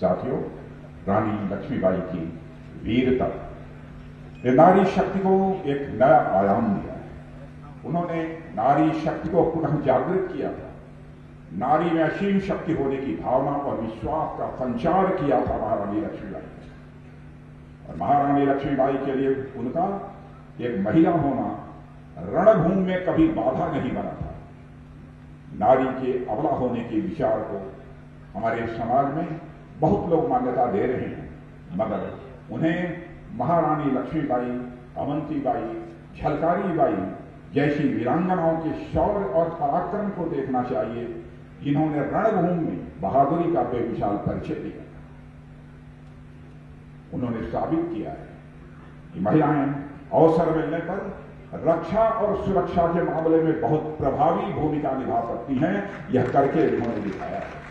साथियों, रानी लक्ष्मीबाई की वीरता ने नारी शक्ति को एक नया आयाम दिया है। उन्होंने नारी शक्ति को पुनः जागृत किया था। नारी में असीम शक्ति होने की भावना और विश्वास का संचार किया था महारानी लक्ष्मीबाई ने। और महारानी लक्ष्मीबाई के लिए उनका एक महिला होना रणभूमि में कभी बाधा नहीं बना था। नारी के अबला होने के विचार को हमारे समाज में बहुत लोग मान्यता दे रहे हैं, मगर उन्हें महारानी लक्ष्मीबाई, अवंतीबाई, झलकारी बाई जैसी वीरांगनाओं के शौर्य और पराक्रम को देखना चाहिए, जिन्होंने रणभूमि में बहादुरी का बेमिसाल परिचय दिया। उन्होंने साबित किया है कि महिलाएं अवसर मिलने पर रक्षा और सुरक्षा के मामले में बहुत प्रभावी भूमिका निभा सकती हैं। यह करके उन्होंने दिखाया है।